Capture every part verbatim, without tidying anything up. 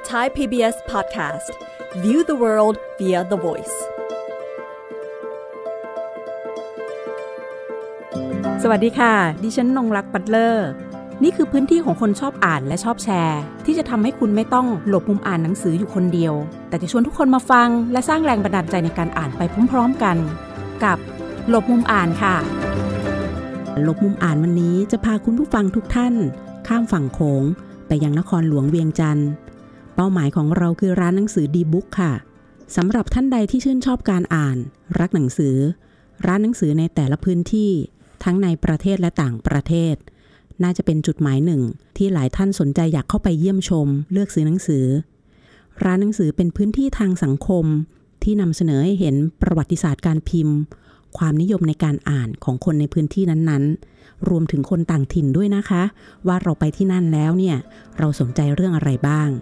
Thai พี บี เอส Podcast View the world via the voice สวัสดีค่ะดิฉันนงรักปัตเลอร์นี่คือพื้นที่ของคนชอบอ่านและชอบแชร์ที่จะทำให้คุณไม่ต้องหลบมุมอ่านหนังสืออยู่คนเดียวแต่จะชวนทุกคนมาฟังและสร้างแรงบันดาลใจในการอ่านไปพร้อมๆกันกับหลบมุมอ่านค่ะหลบมุมอ่านวันนี้จะพาคุณผู้ฟังทุกท่านข้ามฝั่งโขงไปยังนครหลวงเวียงจันทร์เป้าหมายของเราคือร้านหนังสือดีบุ๊กค่ะสำหรับท่านใดที่ชื่นชอบการอ่านรักหนังสือร้านหนังสือในแต่ละพื้นที่ทั้งในประเทศและต่างประเทศน่าจะเป็นจุดหมายหนึ่งที่หลายท่านสนใจอยากเข้าไปเยี่ยมชมเลือกซื้อหนังสือร้านหนังสือเป็นพื้นที่ทางสังคมที่นำเสนอให้เห็นประวัติศาสตร์การพิมพ์ความนิยมในการอ่านของคนในพื้นที่นั้นๆรวมถึงคนต่างถิ่นด้วยนะคะว่าเราไปที่นั่นแล้วเนี่ยเราสนใจเรื่องอะไรบ้าง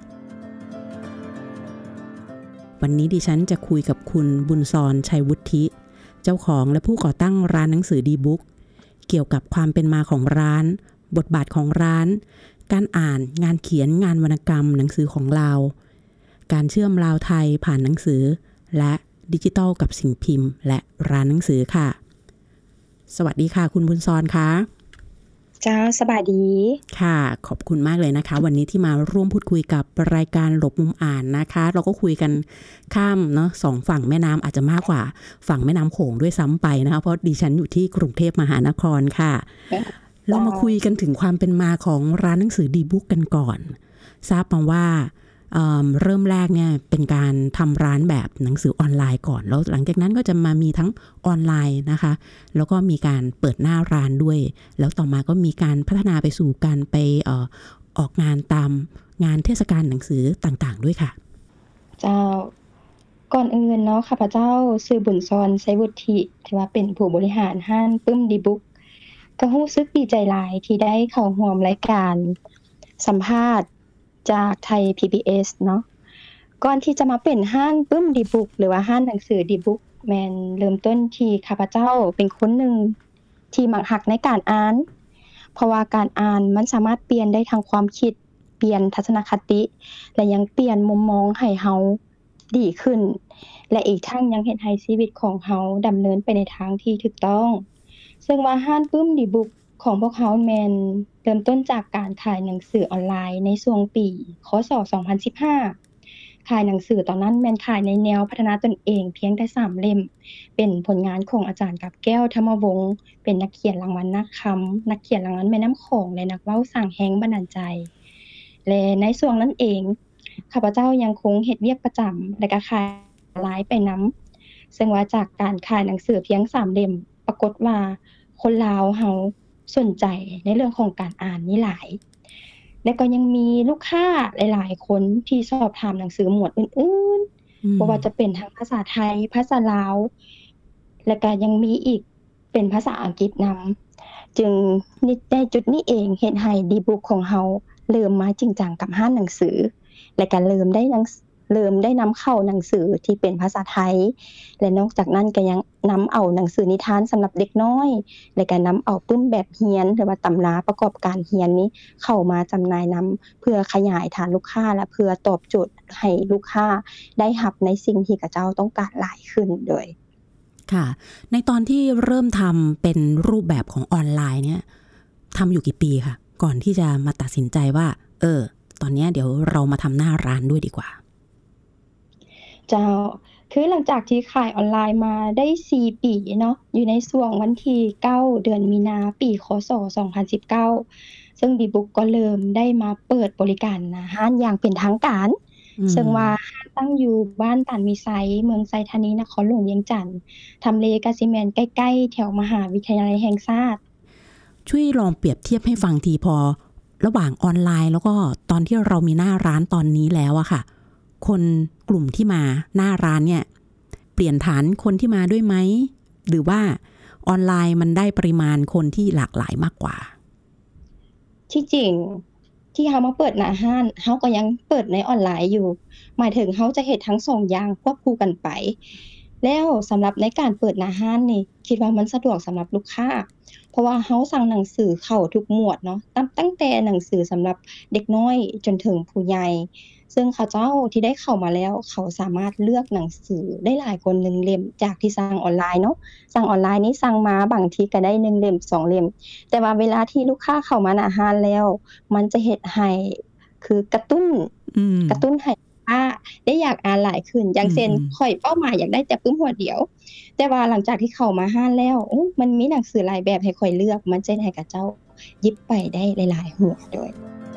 วันนี้ดิฉันจะคุยกับคุณบุญซรชัยวุฒิเจ้าของและผู้ก่อตั้งร้านหนังสือดีบุ๊กเกี่ยวกับความเป็นมาของร้านบทบาทของร้านการอ่านงานเขียนงานวรรณกรรมหนังสือของเราการเชื่อมลาวไทยผ่านหนังสือและดิจิทัลกับสิ่งพิมพ์และร้านหนังสือค่ะสวัสดีค่ะคุณบุญซรค่ะเจ้าสบายดีค่ะขอบคุณมากเลยนะคะวันนี้ที่มาร่วมพูดคุยกับรายการหลบมุมอ่านนะคะเราก็คุยกันข้ามเนาะสองฝั่งแม่น้ำอาจจะมากกว่าฝั่งแม่น้ำโขงด้วยซ้ำไปนะคะเพราะดิฉันอยู่ที่กรุงเทพมหานครค่ะเรามาคุยกันถึงความเป็นมาของร้านหนังสือดีบุ๊กกันก่อนทราบมาว่า เ, เริ่มแรกเนี่ยเป็นการทำร้านแบบหนังสือออนไลน์ก่อนแล้วหลังจากนั้นก็จะมามีทั้งออนไลน์นะคะแล้วก็มีการเปิดหน้าร้านด้วยแล้วต่อมาก็มีการพัฒนาไปสู่การไปเอ่อออกงานตามงานเทศกาลหนังสือต่างๆด้วยค่ะเจ้าก่อนอื่นเนาะข้าพเจ้าชื่อบุญซรชัยวุฒิที่ว่าเป็นผู้บริหารห้างปึ้มดีบุ๊กก็รู้สึกดีใจหลายที่ได้เข้าร่วมรายการสัมภาษณ์จากไทย พี บี เอส เนาะก่อนที่จะมาเป็นห้างปึ้มดีบุ๊กหรือว่าห้างหนังสือดีบุ๊กแม่นเริ่มต้นที่ข้าพเจ้าเป็นคนหนึ่งที่มักหักในการอ่านเพราะว่าการอ่านมันสามารถเปลี่ยนได้ทางความคิดเปลี่ยนทัศนคติและยังเปลี่ยนมุมมองให้เฮาดีขึ้นและอีกทั้งยังเฮ็ดให้ชีวิตของเฮาดำเนินไปในทางที่ถูกต้องซึ่งว่าห้างปึ้มดีบุ๊กของพวกเฮาแม่นเริ่มต้นจากการขายหนังสือออนไลน์ในช่วงปีค.ศ. สองพันสิบห้าขายหนังสือตอนนั้นแม่นขายในแนวพัฒนาตนเองเพียงแต่สามเล่มเป็นผลงานของอาจารย์กับแก้วธรรมวงศ์เป็นนักเขียนรางวัลนักคำนักเขียนรางวัลแม่น้ำโขงและนักเว้าสร้างแรงบันดาลใจและในช่วงนั้นเองข้าพเจ้ายังคงเฮ็ดเวียกประจำและก็ขายออนไลน์ไปนำซึ่งว่าจากการขายหนังสือเพียงสามเล่มปรากฏว่าคนลาวเฮาสนใจในเรื่องของการอ่านนี่หลายและก็ยังมีลูกค้าหลายๆคนที่สอบถามหนังสือหมวดอื่นๆบ่ว่าจะเป็นทั้งภาษาไทยภาษาลาวและก็ยังมีอีกเป็นภาษาอังกฤษนำจึงในจุดนี้เองเฮ็ดให้ดีบุ๊กของเฮาเริ่มมาจริงจังกับห้างหนังสือและก็เริ่มได้เริ่มได้นำเข้าหนังสือที่เป็นภาษาไทยและนอกจากนั้นก็ยังนำเอาหนังสือนิทานสำหรับเด็กน้อยและก็นำเอาปึ้มแบบเรียนหรือว่าตำราประกอบการเรียนนี้เข้ามาจำหน่ายนำเพื่อขยายฐานลูกค้าและเพื่อตอบโจทย์ให้ลูกค้าได้รับในสิ่งที่กระเจ้าต้องการหลายขึ้นด้วยค่ะในตอนที่เริ่มทำเป็นรูปแบบของออนไลน์เนี่ยทำอยู่กี่ปีค่ะก่อนที่จะมาตัดสินใจว่าเออตอนนี้เดี๋ยวเรามาทำหน้าร้านด้วยดีกว่าเจ้าคือหลังจากที่ขายออนไลน์มาได้สี่ปีเนาะอยู่ในช่วงวันที่เก้าเดือนมีนาปีค.ศ. สองพันสิบเก้าซึ่งดีบุ๊กก็เริ่มได้มาเปิดบริการนะห้างอย่างเป็นทางการซึ่งว่าตั้งอยู่บ้านตานมีไซเมืองไซธานีนครหลวงเวียงจันทน์ทำเลก็สิแม่นใกล้ๆแถวมหาวิทยาลัยแห่งชาติช่วยลองเปรียบเทียบให้ฟังทีพอระหว่างออนไลน์แล้วก็ตอนที่เรามีหน้าร้านตอนนี้แล้วอะค่ะคนกลุ่มที่มาหน้าร้านเนี่ยเปลี่ยนฐานคนที่มาด้วยไหมหรือว่าออนไลน์มันได้ปริมาณคนที่หลากหลายมากกว่าที่จริงที่เฮามาเปิดหน้าห้างเฮาก็ยังเปิดในออนไลน์อยู่หมายถึงเฮาจะเฮ็ดทั้งสองอย่างควบคู่กันไปแแล้วสำหรับในการเปิดหน้าร้านนี่คิดว่ามันสะดวกสำหรับลูกค้าเพราะว่าเฮาสั่งหนังสือเข้าทุกหมวดเนาะตั้งตั้งแต่หนังสือสำหรับเด็กน้อยจนถึงผู้ใหญ่ซึ่งเขาเจ้าที่ได้เข้ามาแล้วเขาสามารถเลือกหนังสือได้หลายกว่าหนึ่งเล่มจากที่สั่งออนไลน์เนาะสั่งออนไลน์นี่สั่งมาบางทีก็ได้หนึ่งเล่มสองเล่มแต่ว่าเวลาที่ลูกค้าเข้ามาหน้าร้านแล้วมันจะเฮ็ดให้คือกระตุ้นอืมกระตุ้นให้ลูกค้าได้อยากอ่านหลายขึ้นอย่างเช่นอืมข้อยเป้าหมายอยากได้แต่ปึ้มหัวเดียว แต่ว่าหลังจากที่เข้ามาร้านแล้วโอ้มันมีหนังสือหลายแบบให้ข้อยเลือกมันจะให้กับเจ้าหยิบไปได้หลายๆหัวด้วย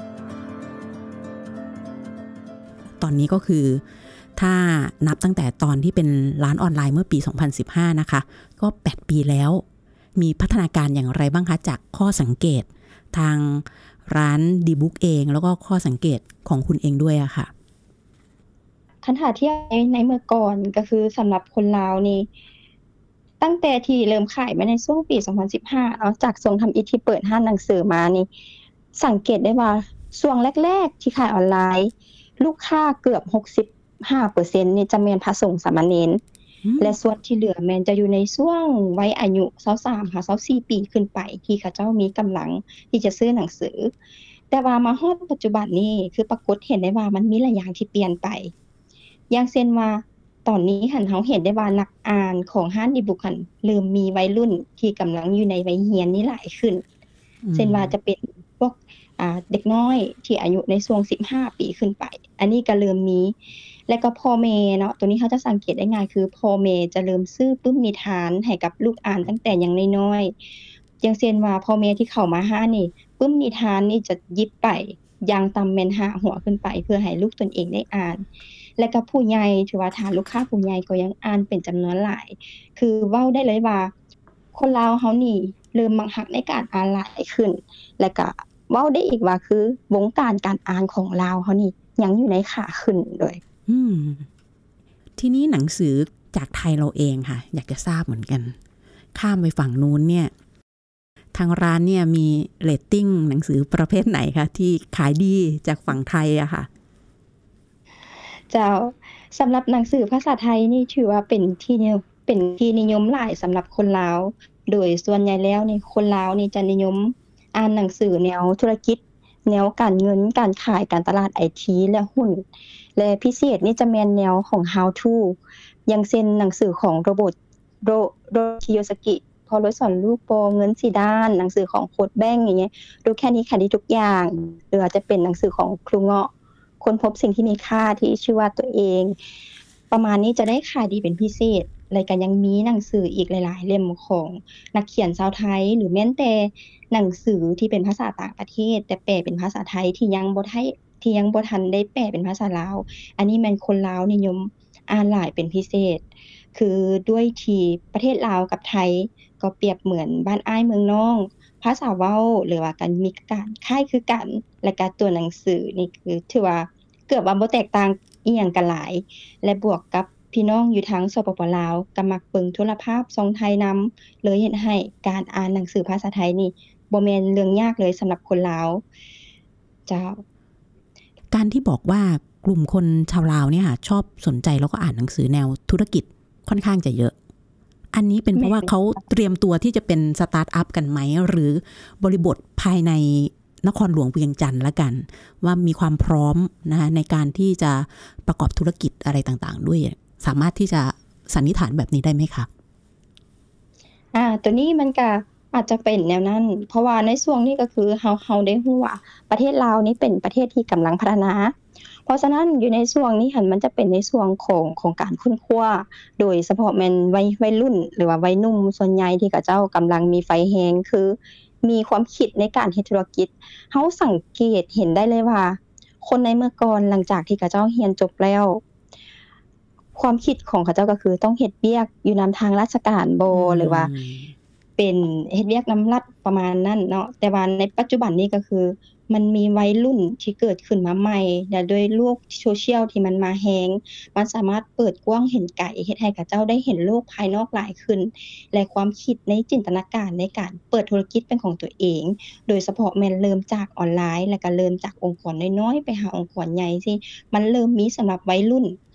ตอนนี้ก็คือถ้านับตั้งแต่ตอนที่เป็นร้านออนไลน์เมื่อปีสองพันสิบห้านะคะก็แปดปีแล้วมีพัฒนาการอย่างไรบ้างคะจากข้อสังเกตทางร้านดีบุ๊กเองแล้วก็ข้อสังเกตของคุณเองด้วยอะค่ะคันถ้าเทียบในในเมื่อก่อนก็คือสำหรับคนลาวนี่ตั้งแต่ที่เริ่มขายมาในช่วงปีสองพันสิบห้าเนาะจากทรงทำอิฐที่เปิดร้านหนังสือมานี่สังเกตได้ว่าช่วงแรกๆที่ขายออนไลน์ลูกค้าเกือบ หกสิบห้าเปอร์เซ็นต์ นี่จะแม่นพระสงฆ์สามเณรและส่วนที่เหลือแม่นจะอยู่ในช่วงวัยอายุยี่สิบสามค่ะยี่สิบสี่ปีขึ้นไปที่เขาเจ้ามีกำลังที่จะซื้อหนังสือแต่ว่ามาฮอดปัจจุบันนี้คือปรากฏเห็นได้ว่ามันมีหลายอย่างที่เปลี่ยนไปอย่างเช่นว่าตอนนี้หันเฮาเห็นได้ว่านักอ่านของร้านอีบุ๊กหันเริ่มมีวัยรุ่นที่กำลังอยู่ในวัยเรียนนี่หลายขึ้นเช่นว่าจะเป็นพวกอ่าเด็กน้อยที่อายุในช่วงสิบห้าปีขึ้นไปอันนี้ก็เริ่มมีและก็พ่อแม่เนาะตัวนี้เขาจะสังเกตได้ง่ายคือพ่อแม่จะเริ่มซื้อปึ้มนิทานให้กับลูกอ่านตั้งแต่ยังน้อยๆอย่างเช่นว่าพ่อแม่ที่เข้ามาหานี่ปึ้มนิทานนี่จะหยิบไปอย่างต่ำแม่นห้าหัวขึ้นไปเพื่อให้ลูกตนเองได้อ่านและก็ผู้ใหญ่ถือว่าถ้าลูกค้าผู้ใหญ่ก็ยังอ่านเป็นจำนวนหลายคือเว้าได้เลยว่าคนลาวเฮานี่เริ่มมักฮักในการอ่านหลายขึ้นและก็เว้าได้อีกว่าคือวงการการอ่านของลาวเฮานี่ยังอยู่ในขาขึ้นด้วยอืมทีนี้หนังสือจากไทยเราเองค่ะอยากจะทราบเหมือนกันข้ามไปฝั่งนู้นเนี่ยทางร้านเนี่ยมีเรตติ้งหนังสือประเภทไหนคะที่ขายดีจากฝั่งไทยอะค่ะเจ้าสำหรับหนังสือภาษาไทยนี่ถือว่าเป็นที่นิยมเป็นที่นิยมหลายสำหรับคนลาวโดยส่วนใหญ่แล้วนี่คนลาวนี่จะนิยมอ่านหนังสือแนวธุรกิจแนวการเงินการขายการตลาด ไอ ที และหุ้นและพิเศษนี่จะแม่นแนวของ How to อย่างเช่นหนังสือของโรโบตโรโรคิโยซากิพอรถสอนลูกโปเงินสี่ด้านหนังสือของโค้ดแบงค์อย่างเงี้ยดูแค่นี้ขายดีทุกอย่างหรืออาจจะเป็นหนังสือของครูเงาะค้นพบสิ่งที่มีค่าที่ชื่อว่าตัวเองประมาณนี้จะได้ขายดีเป็นพิเศษและก็ยังมีหนังสืออีกหลายๆเล่มของนักเขียนชาวไทยหรือแม้แต่หนังสือที่เป็นภาษาต่างประเทศแต่แปลเป็นภาษาไทยที่ยังบ่ได้ที่ยังบ่ทันได้แปลเป็นภาษาลาวอันนี้แม่นคนลาวนิยมอ่านหลายเป็นพิเศษคือด้วยที่ประเทศลาวกับไทยก็เปรียบเหมือนบ้านอ้ายเมืองน้องภาษาเว้าหรือว่าการมีการคล้ายคือกันและก็ตัวหนังสือนี่คือถือว่าเกือบว่าบ่แตกต่างอีหยังกันหลายและบวกกับพี่น้องอยู่ทางสปป.ลาวก็มักเบิ่งโทรภาพช่องไทยนำเลยเฮ็ดให้การอ่านหนังสือภาษาไทยนี่บ่แม่นเรื่องยากเลยสำหรับคนลาวเจ้าการที่บอกว่ากลุ่มคนชาวลาวเนี่ยค่ะชอบสนใจแล้วก็อ่านหนังสือแนวธุรกิจค่อนข้างจะเยอะอันนี้เป็นเพราะว่าเขาเตรียมตัวที่จะเป็นสตาร์ทอัพกันไหมหรือบริบทภายในนครหลวงเวียงจันทร์ละกันว่ามีความพร้อมนะคะในการที่จะประกอบธุรกิจอะไรต่างๆด้วยสามารถที่จะสันนิษฐานแบบนี้ได้ไหมคะอ่าตัวนี้มันก็อาจจะเป็นแนวนั้นเพราะว่าในช่วงนี้ก็คือเฮาเฮาได้ฮู้ว่าประเทศลาวนี่เป็นประเทศที่กำลังพัฒนาเพราะฉะนั้นอยู่ในช่วงนี้หันมันจะเป็นในช่วงของของการค้นคว้าโดยเฉพาะแม่นวัยวัยรุ่นหรือว่าวัยหนุ่มส่วนใหญ่ที่เขาเจ้ากำลังมีไฟแรงคือมีความคิดในการเฮ็ดธุรกิจเฮาสังเกตเห็นได้เลยว่าคนในเมื่อก่อนหลังจากที่เขาเจ้าเรียนจบแล้วความคิดของเขาเจ้าก็คือต้องเฮ็ดเวียกอยู่นำทางราชการบ่หรือว่าเป็นเฮ็ดเวียกนำรัฐประมาณนั้นเนาะแต่ว่าในปัจจุบันนี้ก็คือมันมีวัยรุ่นที่เกิดขึ้นมาใหม่และด้วยโลกโซเชียลที่มันมาแรงมันสามารถเปิดกว้างเห็นไกลเฮ็ดให้เขาเจ้าได้เห็นโลกภายนอกหลายขึ้นและความคิดในจินตนาการในการเปิดธุรกิจเป็นของตัวเองโดยเฉพาะแม่นเริ่มจากออนไลน์แล้วก็เริ่มจากองค์กรน้อยๆไปหาองค์กรใหญ่สิมันเริ่มมีสำหรับวัยรุ่น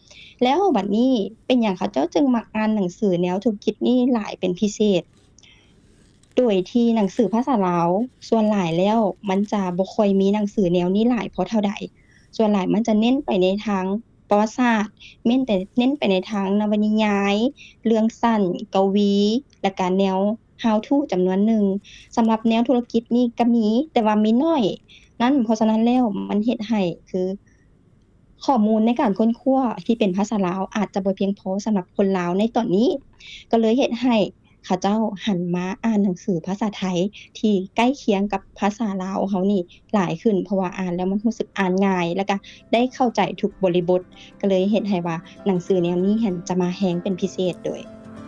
แล้วบัดนี้เป็นหยังเขาเจ้าจึงมักอ่านหนังสือแนวธุรกิจนี่หลายเป็นพิเศษโดยที่หนังสือภาษาลาวส่วนหลายแล้วมันจะบ่ค่อยมีหนังสือแนวนี้หลายเพราะเท่าใดส่วนหลายมันจะเน้นไปในทางประวัติศาสตร์เน้นแต่เน้นไปในทางนวนิยายเรื่องสั้นกวีและก็แนว how to จำนวนหนึ่งสำหรับแนวธุรกิจนี่ก็มีแต่ว่ามีน้อยนั่นเพราะฉะนั้นแล้วมันเฮ็ดให้คือข้อมูลในการค้นคว้าที่เป็นภาษาลาวอาจจะบ่เพียงพอสำหรับคนลาวในตอนนี้ก็เลยเฮ็ดให้เขาเจ้าหันมาอ่านหนังสือภาษาไทยที่ใกล้เคียงกับภาษาลาวเฮานี่หลายขึ้นเพราะว่าอ่านแล้วมันรู้สึกอ่านง่ายแล้วก็ได้เข้าใจทุกบริบทก็เลยเฮ็ดให้ว่าหนังสือแนวนี้หันจะมาแฮงเป็นพิเศษโดย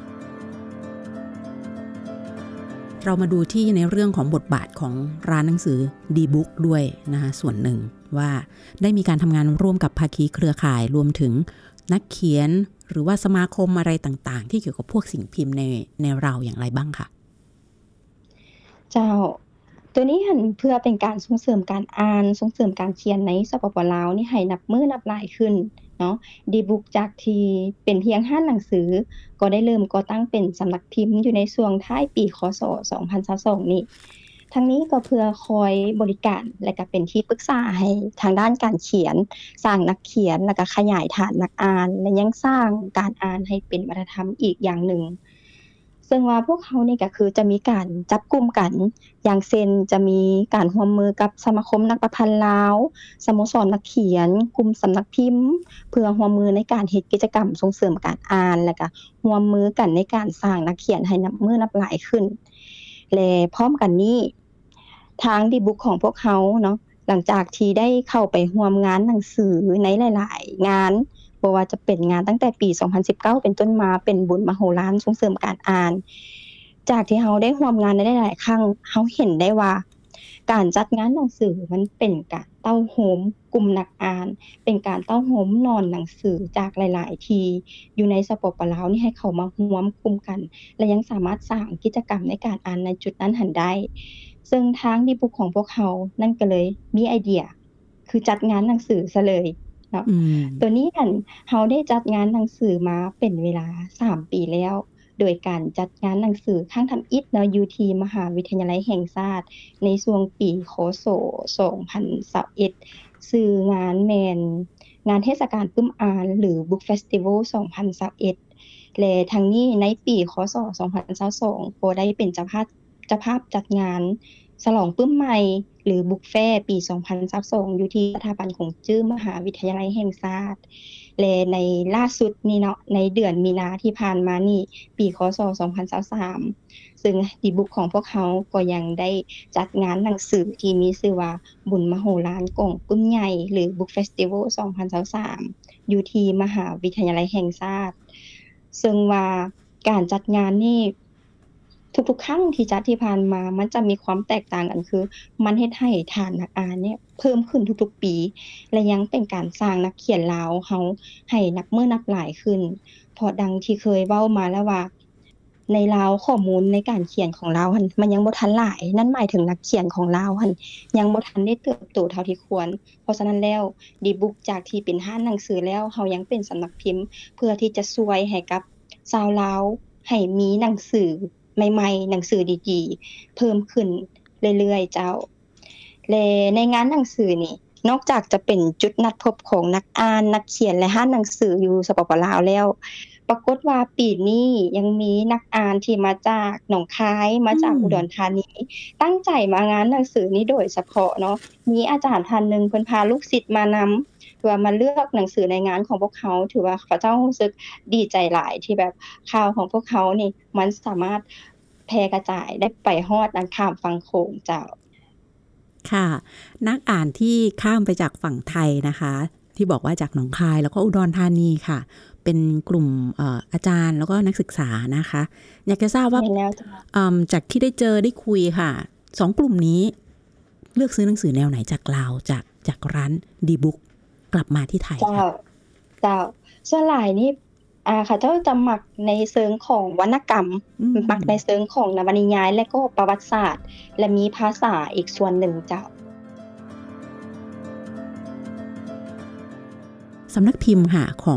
เรามาดูที่ในเรื่องของบทบาทของร้านหนังสือ D-Book ด้วยนะคะส่วนหนึ่งว่าได้มีการทำงานร่วมกับภาคีเครือข่ายรวมถึงนักเขียนหรือว่าสมาคมอะไรต่างๆที่เกี่ยวกับพวกสิ่งพิมพ์ในในเราอย่างไรบ้างคะเจ้าตัวนี้หันเพื่อเป็นการส่งเสริมการอ่านส่งเสริมการเขียนในสปป.ลาวนี่ให้นับมือนับหลายขึ้นเนาะ D-Book จากที่เป็นเพียงห้านหนังสือก็ได้เริ่มก่อตั้งเป็นสำนักพิมพ์อยู่ในช่วงท้ายปีคศสองพันยี่สิบสองนี่ทั้งนี้ก็เพื่อคอยบริการและก็เป็นที่ปรึกษาให้ทางด้านการเขียนสร้างนักเขียนแล้วก็ขยายฐานนักอ่านและยังสร้างการอ่านให้เป็นวัฒนธรรมอีกอย่างหนึ่งซึ่งว่าพวกเขานี่ก็คือจะมีการจับกลุ่มกันอย่างเช่นจะมีการร่วมมือกับสมาคมนักประพันธ์ลาวสโมสรนักเขียนกลุ่มสำนักพิมพ์เพื่อร่วมมือในการเฮ็ดกิจกรรมส่งเสริมการอ่านและก็ร่วมมือกันในการสร้างนักเขียนให้นับมือนับหลายขึ้นและพร้อมกันนี้ทาง D-Book ของพวกเขาเนาะหลังจากที่ได้เข้าไปร่วมงานหนังสือในหลายๆงานบ่ว่าจะเป็นงานตั้งแต่ปีสองพันสิบเก้าเป็นต้นมาเป็นบุญมโหฬารส่งเสริมการอ่านจากที่เฮาได้ร่วมงานในหลายๆครั้งเฮาเห็นได้ว่าการจัดงานหนังสือมันเป็นการเต้าโฮมกลุ่มนักอ่านเป็นการเต้าโฮมนอนหนังสือจากหลายๆที่อยู่ในสปป.ลาวนี่ให้เข้ามาร่วมกลุ่มกันและยังสามารถสร้างกิจกรรมในการอ่านในจุดนั้นหันได้ซึ่งทาง D-Book ของพวกเขานั่นก็เลยมีไอเดียคือจัดงานหนังสือซะเลยเนาะตัวนี้หั่นเฮาได้จัดงานหนังสือมาเป็นเวลาสามปีแล้วโดยการจัดงานหนังสือครั้งทำอิฐเนาะอยู่ที่มหาวิทยาลัยแห่งชาติในช่วงปีคศสองพันยี่สิบเอ็ดชื่องานแม่นงานเทศกาลปึ้มอ่านหรือ Book Festival สองพันยี่สิบเอ็ดและทั้งนี้ในปีคศสองพันยี่สิบสองก็ได้เป็นเจ้าภาพเจ้าภาพจัดงานฉลองปึ้มใหม่หรือ Book Fair ปีสองพันยี่สิบสองอยู่ที่สถาบันของจื้อมหาวิทยาลัยแห่งชาติและในล่าสุดนี่เนาะในเดือนมีนาที่ผ่านมานี่ปีคศสองพันยี่สิบสามซึ่ง D-Book ของพวกเขาก็ยังได้จัดงานหนังสือที่มีชื่อว่าบุญมโหฬารกล่องปึ้มใหญ่หรือ Book Festival สองพันยี่สิบสามอยู่ที่มหาวิทยาลัยแห่งชาติซึ่งว่าการจัดงานนี่ทุกๆครั้งที่จัดที่ผ่านมามันจะมีความแตกต่างกันคือมันเฮ็ดให้ฐานนักอ่านเนี่ยเพิ่มขึ้นทุกๆปีและยังเป็นการสร้างนักเขียนลาวเฮาให้นับมื้อนับหลายขึ้นเพราะดังที่เคยเว้ามาแล้วว่าในลาวข้อมูลในการเขียนของลาวหั่นมันยังบ่ทันหลายนั่นหมายถึงนักเขียนของลาวหั่นยังบ่ทันได้เติบโตเท่าที่ควรเพราะฉะนั้นแล้ว D-Book จากที่เป็นห้านหนังสือแล้วเฮายังเป็นสำนักพิมพ์เพื่อที่จะช่วยให้กับชาวลาวให้มีหนังสือใหม่ๆหนังสือดีๆเพิ่มขึ้นเรื่อยๆเจ้าและในงานหนังสือนี่นอกจากจะเป็นจุดนัดพบของนักอ่านนักเขียนและห้านหนังสืออยู่สปป.ลาวแล้วปรากฏว่าปีนี้ยังมีนักอ่านที่มาจากหนองคายมาจากอุดรธานีตั้งใจมางานหนังสือนี้โดยเฉพาะเนาะมีอาจารย์ท่านนึงเพิ่นพาลูกศิษย์มานำเพื่อมาเลือกหนังสือในงานของพวกเขาถือว่าเขาเจ้ารู้สึกดีใจหลายที่แบบข่าวของพวกเขานี่มันสามารถแพร่กระจายได้ไปฮอดอันข้ามฝั่งโขงเจ้าค่ะนักอ่านที่ข้ามไปจากฝั่งไทยนะคะที่บอกว่าจากหนองคายแล้วก็อุดรธานีค่ะเป็นกลุ่มเอ่ออาจารย์แล้วก็นักศึกษานะคะอยากจะทราบว่าอืมจากที่ได้เจอได้คุยค่ะสองกลุ่มนี้เลือกซื้อหนังสือแนวไหนจากลาวจากจากร้าน D-Book กลับมาที่ไทยค่ะเจ้าส่วนหลายนี่อ่าค่ะเจ้าจะมักในเชิงของวรรณกรรมมักในเชิงของนวนิยายและก็ประวัติศาสตร์และมีภาษาอีกส่วนหนึ่งเจ้าสำนักพิมพ์ค่ะของ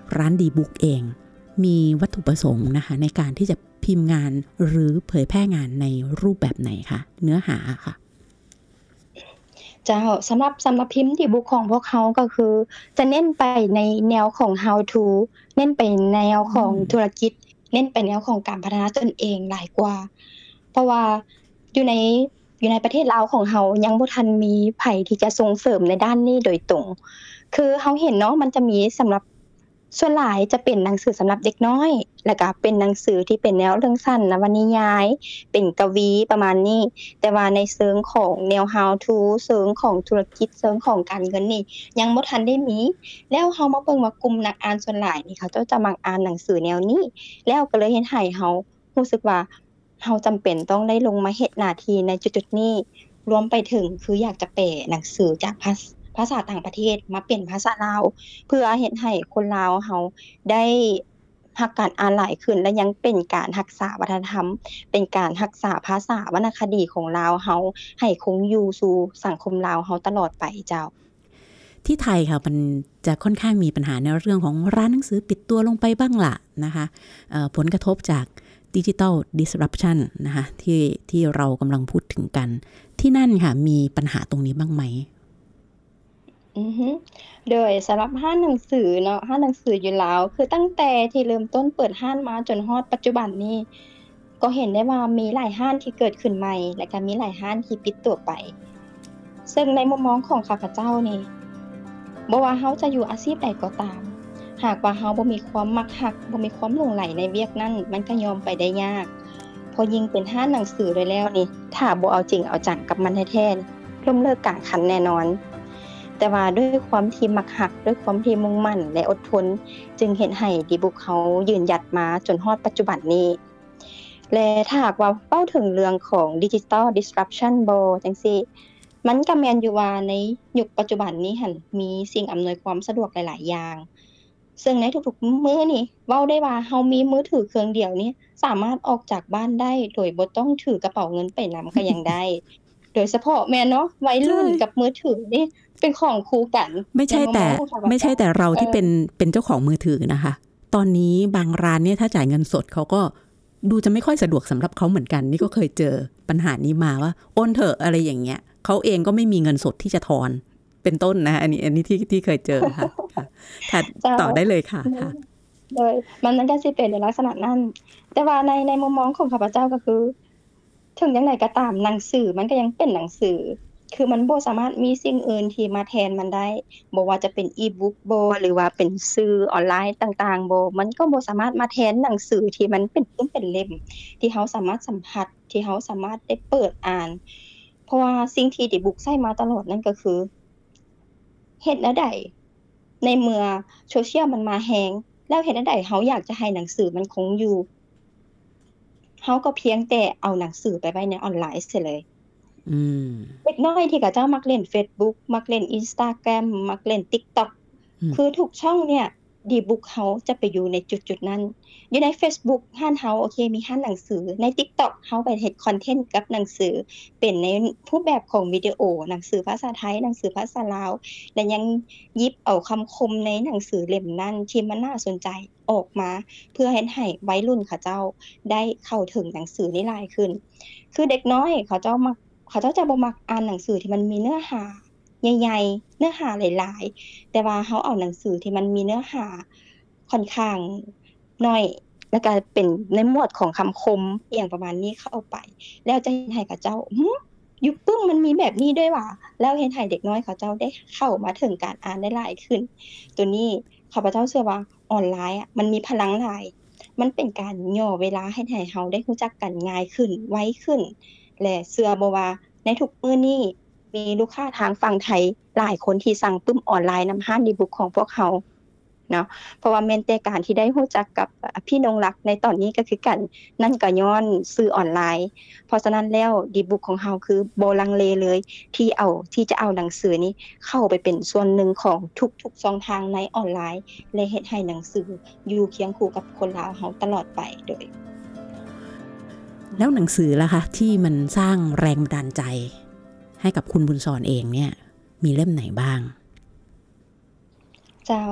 ร้านดีบุ๊กเองมีวัตถุประสงค์นะคะในการที่จะพิมพ์งานหรือเผยแพร่งานในรูปแบบไหนคะเนื้อหาค่ะเจ้าสำหรับสำหรับพิมพ์ดีบุ๊กของพวกเขาก็คือจะเน้นไปในแนวของ how to เน้นไปแนวของธุรกิจเน้นไปแนวของการพัฒนาตนเองหลายกว่าเพราะว่าอยู่ในอยู่ในประเทศลาวของเฮายังบ่ทันมีไผที่จะส่งเสริมในด้านนี้โดยตรงคือเฮาเห็นเนาะมันจะมีสำหรับส่วนหลายจะเป็นหนังสือสำหรับเด็กน้อยแล้วก็เป็นหนังสือที่เป็นแนวเรื่องสั้นนวนิยายเป็นกวีประมาณนี้แต่ว่าในเชิงของแนว how to เชิงของธุรกิจเชิงของการเงินนี่ยังบ่ทันได้มีแล้วเฮามาเบิ่งว่ากลุ่มนักอ่านส่วนหลายนี่เขาเจ้าจะมักอ่านหนังสือแนวนี้แล้วก็เลยเฮ็ดให้เฮารู้สึกว่าเฮาจำเป็นต้องได้ลงมาเฮ็ดหน้าที่ในจุดๆนี้รวมไปถึงคืออยากจะแปลหนังสือจากภาษาภาษาต่างประเทศมาเป็นภาษาลาวเพื่อเฮ็ดให้คนลาวเฮาได้รักการอ่านหลายขึ้นและยังเป็นการรักษาวัฒนธรรมเป็นการรักษาภาษาวรรณคดีของลาวเฮาให้คงอยู่สู่สังคมลาวเฮาตลอดไปเจ้าที่ไทยค่ะมันจะค่อนข้างมีปัญหาในเรื่องของร้านหนังสือปิดตัวลงไปบ้างล่ะนะคะผลกระทบจากDigital Disruption นะคะที่ที่เรากำลังพูดถึงกันที่นั่นค่ะมีปัญหาตรงนี้บ้างไหมอือฮึโดยสำหรับห้านหนังสือเนาะห้านหนังสืออยู่ลาวคือตั้งแต่ที่เริ่มต้นเปิดห้านมาจนฮอดปัจจุบันนี้ก็เห็นได้ว่ามีหลายห้านที่เกิดขึ้นใหม่และก็มีหลายห้านที่ปิดตัวไปซึ่งในมุมมองของข้าพเจ้านี่บ่ว่าเฮาจะอยู่อาชีพใดก็ตามหากว่าเฮาบ่มีความมักฮักบ่มีความหลงใหลในเวียกนั้นมันก็ยอมไปได้ยากพอยิ่งเป็นห้านหนังสือด้วยแล้วนี่ถ้าบ่เอาจริงเอาจังกับมันแท้ๆล้มเลิกกลางคันแน่นอนแต่ว่าด้วยความที่มักฮักด้วยความที่มุ่งมั่นและอดทนจึงเฮ็ดให้ดีบุ๊กเขายืนหยัดมาจนฮอดปัจจุบันนี้และถ้าหากว่าเว้าถึงเรื่องของ Digital Disruption บ่จังซี่มันก็แม่นอยู่ว่าในยุคปัจจุบันนี้หั่นมีสิ่งอำนวยความสะดวกหลายๆอย่างซึ่งในทุกๆมื้อนี่เว้าได้ว่าเฮามีมือถือเครื่องเดียวนี้สามารถออกจากบ้านได้โดยบ่ต้องถือกระเป๋าเงินไปนำก็ยังได้โดยเฉพาะแม่นเนาะวัยรุ่นกับมือถือนี่เป็นของคู่กันไม่ใช่แต่ไม่ใช่แต่เราที่เป็นเป็นเจ้าของมือถือนะคะตอนนี้บางร้านเนี่ยถ้าจ่ายเงินสดเขาก็ดูจะไม่ค่อยสะดวกสำหรับเขาเหมือนกันนี่ก็เคยเจอปัญหานี้มาว่าโอนเถอะอะไรอย่างเงี้ยเขาเองก็ไม่มีเงินสดที่จะทอนเป็นต้นนะอันนี้อันนี้ที่ที่เคยเจอค่ะค่ะต่อได้เลยค่ะค่ะโดยมันมันก็สิเป็นในลักษณะนั้นแต่ว่าในในมุมมองของข้าพเจ้าก็คือถึงจังได๋ก็ตามหนังสือมันก็ยังเป็นหนังสือคือมันบ่สามารถมีสิ่งอื่นที่มาแทนมันได้บ่ว่าจะเป็นอีบุ๊กบ่หรือว่าเป็นสื่อออนไลน์ต่างๆบ่มันก็บ่สามารถมาแทนหนังสือที่มันเป็นปึ้งเป็นเล่มที่เฮาสามารถสัมผัสที่เฮาสามารถได้เปิดอ่านเพราะว่าสิ่งที่ดีบุ๊กใช้มาตลอดนั่นก็คือเฮ็ดแนวใดในเมื่อโซเชียลมันมาแรงแล้วเฮ็ดแนวใดเฮาอยากจะให้หนังสือมันคงอยู่เฮาก็เพียงแต่เอาหนังสือไปไว้ในออนไลน์เสียเลยอืมเด็กน้อยที่เขาเจ้ามักเล่น Facebook มักเล่น Instagram มักเล่น TikTok คือทุกช่องเนี่ยดีบุ๊กเฮาจะไปอยู่ในจุดๆนั้นอยู่ใน Facebook ห้านเฮาโอเคมีห้านหนังสือใน TikTok เฮาไปเฮ็ดคอนเทนต์กับหนังสือเป็นในรูปแบบของวิดีโอหนังสือภาษาไทยหนังสือภาษาลาวและยังหยิบเอาคำคมในหนังสือเล่มนั้นที่มันน่าสนใจออกมาเพื่อเฮ็ดให้วัยรุ่นเขาเจ้าได้เข้าถึงหนังสือนี้หลายขึ้นคือเด็กน้อยเขาเจ้ามักเขาเจ้าจะบ่มักอ่านหนังสือที่มันมีเนื้อหาใหญ่ๆเนื้อหาหลายๆแต่ว่าเฮาเอาหนังสือที่มันมีเนื้อหาค่อนข้างน้อยแล้วก็เป็นในหมวดของคำคมอย่างประมาณนี้เข้าไปแล้วจะเฮ็ดให้เขาเจ้าหือยุคปึ้งมันมีแบบนี้ด้วยว่ะแล้วเฮ็ดให้เด็กน้อยเขาเจ้าได้เข้ามาถึงการอ่านได้หลายขึ้นตัวนี้ข้าพเจ้าเชื่อว่าออนไลน์อ่ะมันมีพลังหลายมันเป็นการย่อเวลาให้ให้เฮาได้รู้จักกันง่ายขึ้นไวขึ้นและเชื่อบ่ว่าในทุกมื้อนี้มีลูกค้าทางฝั่งไทยหลายคนที่สั่งปึ้มออนไลน์นำห้านดีบุ๊กของพวกเขาเนาะเพราะว่าแม่นแต่การที่ได้รู้จักกับพี่นงรักในตอนนี้ก็คือกันนั่นก็ย้อนสื่อออนไลน์เพราะฉะนั้นแล้วดีบุ๊กของเฮาคือบ่ลังเลเลยที่เอาที่จะเอาหนังสือนี้เข้าไปเป็นส่วนหนึ่งของทุกๆช่องทางในออนไลน์และเฮ็ดให้หนังสืออยู่เคียงคู่กับคนลาวเฮาตลอดไปโดยแล้วหนังสือล่ะคะที่มันสร้างแรงบันดาลใจให้กับคุณบุญสอนเองเนี่ยมีเล่มไหนบ้างเจ้า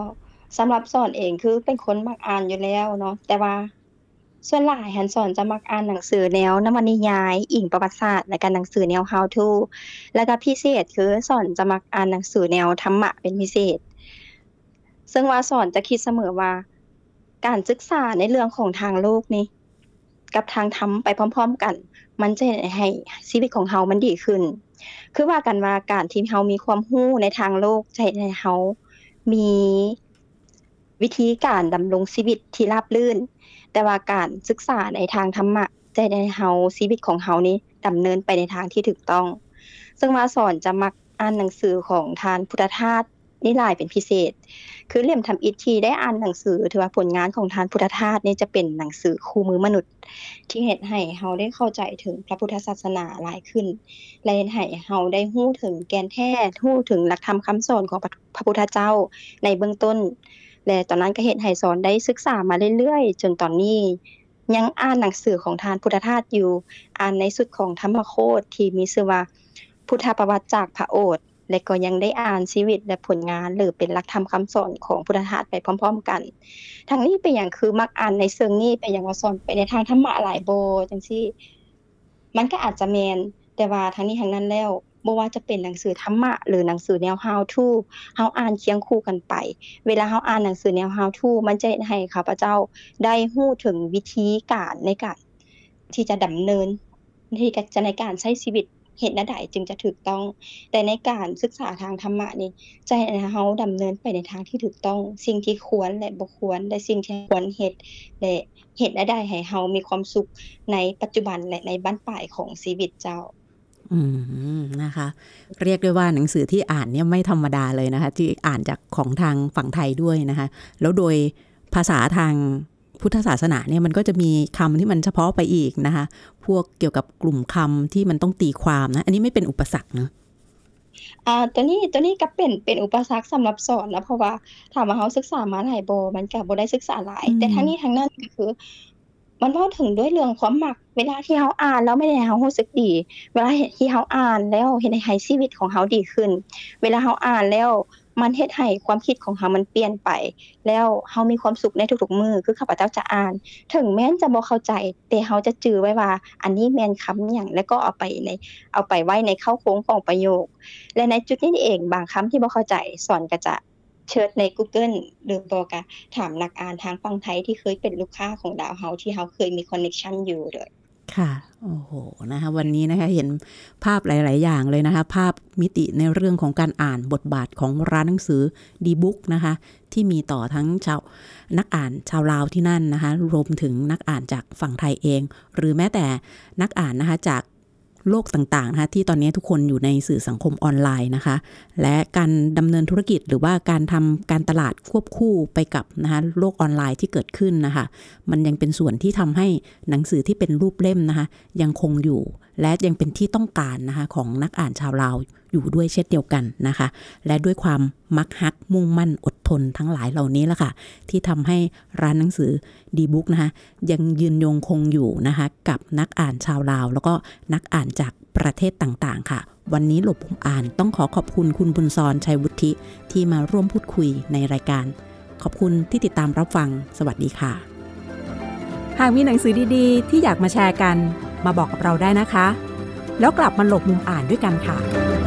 สำหรับสอนเองคือเป็นคนมักอ่านอยู่แล้วเนาะแต่ว่าส่วนหลายหั้นสอนจะมักอ่านหนังสือแนวนวนิยายอิงประวัติศาสตร์และก็หนังสือแนว How to แล้วก็พิเศษคือสอนจะมักอ่านหนังสือแนวธรรมะเป็นพิเศษซึ่งว่าสอนจะคิดเสมอว่าการศึกษาในเรื่องของทางโลกนี่กับทางธรรมไปพร้อมๆกันมันจะเฮ็ดให้ชีวิตของเฮามันดีขึ้นคือว่ากันว่าการที่เฮามีความรู้ในทางโลกจะเฮ็ดให้เฮามีวิธีการดำรงชีวิตที่ราบรื่นแต่ว่าการศึกษาในทางธรรมะจะเฮ็ดให้เฮาชีวิตของเฮานี้ดำเนินไปในทางที่ถูกต้องซึ่งว่าสอนจะมักอ่านหนังสือของท่านพุทธทาสนิรายเป็นพิเศษคือเล่มทำอิฐที่ได้อ่านหนังสือถือว่าผลงานของท่านพุทธทาสนี่จะเป็นหนังสือคู่มือมนุษย์ที่เฮ็ดให้เฮาได้เข้าใจถึงพระพุทธศาสนาหลายขึ้นและเฮ็ดให้เฮาได้รู้ถึงแก่นแท้รู้ถึงหลักธรรมคำสอนของพระพุทธเจ้าในเบื้องต้นและตอนนั้นก็เฮ็ดให้สอนได้ศึกษามาเรื่อยๆจนตอนนี้ยังอ่านหนังสือของท่านพุทธทาสอยู่อ่านในสุดของธรรมโคตรที่มีชื่อว่าพุทธประวัติจากพระโอษฐ์และก็ยังได้อ่านชีวิตและผลงานหรือเป็นหลักธรรมคำสอนของพุทธทาสไปพร้อมๆกันทั้งนี้เป็นหยังคือมักอ่านในเชิงนี้เป็นหยังว่าสอนไปในทางธรรมะหลายบ่จังซี่มันก็อาจจะแม่นแต่ว่าทั้งนี้ทั้งนั้นแล้วบ่ว่าจะเป็นหนังสือธรรมะหรือหนังสือแนว How to เฮาอ่านเคียงคู่กันไปเวลาเฮาอ่านหนังสือแนว How to มันจะเฮ็ดให้ข้าพเจ้าได้รู้ถึงวิธีการในการที่จะดำเนินที่จะในการใช้ชีวิตเฮ็ดแนวใดจึงจะถูกต้องแต่ในการศึกษาทางธรรมะนี่จะเฮ็ดให้เฮาดำเนินไปในทางที่ถูกต้องสิ่งที่ควรและบ่ควรและสิ่งที่ควรเฮ็ดและเฮ็ดแนวใดให้เฮามีความสุขในปัจจุบันและในบั้นปลายของชีวิตเจ้าอืมนะคะเรียกได้ว่าหนังสือที่อ่านเนี่ยไม่ธรรมดาเลยนะคะที่อ่านจากของทางฝั่งไทยด้วยนะคะแล้วโดยภาษาทางพุทธศาสนาเนี่ยมันก็จะมีคำที่มันเฉพาะไปอีกนะคะพวกเกี่ยวกับกลุ่มคำที่มันต้องตีความนะอันนี้ไม่เป็นอุปสรรคเนาะอ่าตัวนี้ตัวนี้ก็เป็นเป็นอุปสรรคสำหรับสอนนะเพราะว่าถามว่าเฮาศึกษามาหลายบ่มันก็บ่ได้ศึกษาหลายแต่ทั้งนี้ทั้งนั้นก็คือมันเว้าถึงด้วยเรื่องความมักเวลาที่เฮาอ่านแล้วไม่ได้ให้เฮารู้สึกดีเวลาที่เฮาอ่านแล้วเฮ็ดให้ชีวิตของเฮาดีขึ้นเวลาเฮาอ่านแล้วมันเฮ็ดให้ความคิดของเฮามันเปลี่ยนไปแล้วเฮามีความสุขในทุกๆมื้อคือข้าพเจ้าจะอ่านถึงแม้นจะบ่เข้าใจแต่เฮาจะจื้อไว้ว่าอันนี้แม่นคำหยังแล้วก็เอาไปในเอาไปไว้ในเข้าโครงของประโยคและในจุดนี้นี่เองบางคำที่บ่เข้าใจสอนก็จะเชิญใน Google หรือบ่ก็ถามนักอ่านทางฝั่งไทยที่เคยเป็นลูกค้าของดาวเฮาที่เฮาเคยมีคอนเน็กชันอยู่ด้วยค่ะโอ้โหนะคะวันนี้นะคะเห็นภาพหลายๆอย่างเลยนะคะภาพมิติในเรื่องของการอ่านบทบาทของร้านหนังสือดีบุ๊กนะคะที่มีต่อทั้งชาวนักอ่านชาวลาวที่นั่นนะคะรวมถึงนักอ่านจากฝั่งไทยเองหรือแม้แต่นักอ่านนะคะจากโลกต่างๆนะคะที่ตอนนี้ทุกคนอยู่ในสื่อสังคมออนไลน์นะคะและการดำเนินธุรกิจหรือว่าการทำการตลาดควบคู่ไปกับนะคะโลกออนไลน์ที่เกิดขึ้นนะคะมันยังเป็นส่วนที่ทำให้หนังสือที่เป็นรูปเล่มนะคะยังคงอยู่และยังเป็นที่ต้องการนะคะของนักอ่านชาวลาวอยู่ด้วยเช่นเดียวกันนะคะและด้วยความมักฮักมุ่งมั่นอดทนทั้งหลายเหล่านี้แหละค่ะที่ทำให้ร้านหนังสือดีบุ๊กนะคะยังยืนยงคงอยู่นะคะกับนักอ่านชาวลาวแล้วก็นักอ่านจากประเทศต่างๆค่ะวันนี้หลบมุมอ่านต้องขอขอบคุณคุณบุญซรชัยวุฒิที่มาร่วมพูดคุยในรายการขอบคุณที่ติดตามรับฟังสวัสดีค่ะหากมีหนังสือดีๆที่อยากมาแชร์กันมาบอกกับเราได้นะคะแล้วกลับมาหลบมุมอ่านด้วยกันค่ะ